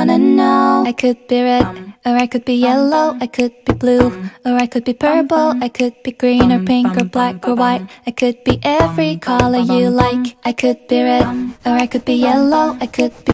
wanna know. I could be red, or I could be yellow, I could be blue, or I could be purple, I could be green or pink or black or white. I could be every color you like. I could be red, or I could be yellow, I could be